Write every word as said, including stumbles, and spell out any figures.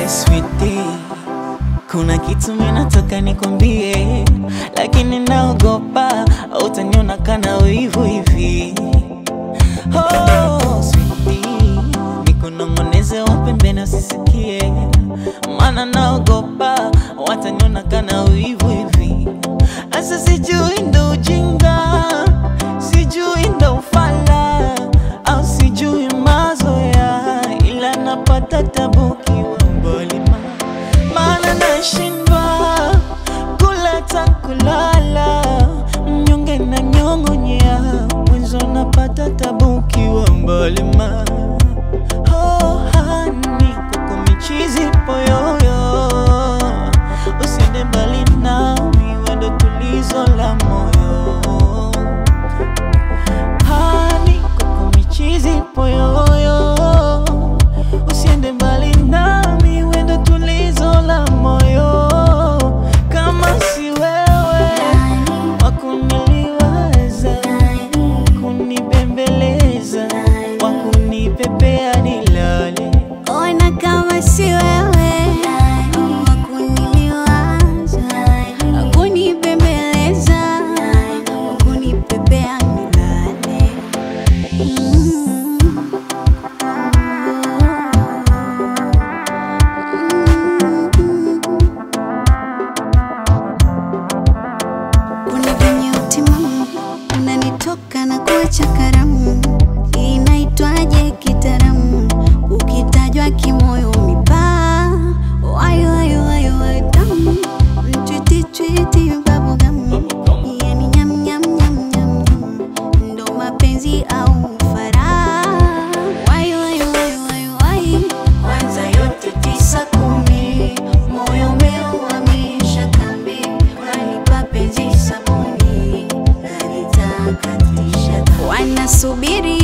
sweetie, kuna kitu mimi nataka nikwambie, lakini naogopa utaniona kana wivu hivi. Oh sweetie, nikunong'oneze wa pembeni usisikie, maana naogopa wataniona kana wivu hivi. Asa sijui ndo ujinga, sijui ndo ufala, au sijui mazoea, ila napata tabu kiwa mbali. Maana nashindwa kula takulala, mnyonge na nyong'onyea, mwenzo napata tabu kiwa mbali ma. Oh honey, kuko michizi poyoyo, usiende mbali nami, wendo tulizo la moyo. Honey, kuko michizi poyoyo, usiende mbali nami, wendo tulizo la moyo. Kama si wewe wakuniliwaza, kunibembeleza, wakunipepea nilale. Ona kama si wewe wakuniliwaza, wakunibembeleza, wakunipepea nilale. Mm. Kuna venye utimamu unanitoka na kuacha karamu, inaitwaje kitaramu, ukitajwa kimoyo mipaa. Wayo wayo wayo wayo tamu, mtwiti twiti bubblegum, yani nyam nyam nyam nyam nyam, ndo mapenzi au faraha. Wayo wayo wayo wayo wayo, kwanza yote tisa kumi, moyo umeuhamisha kambi, kanipa penzi sabuni, kanitakatisha. Wanasubiri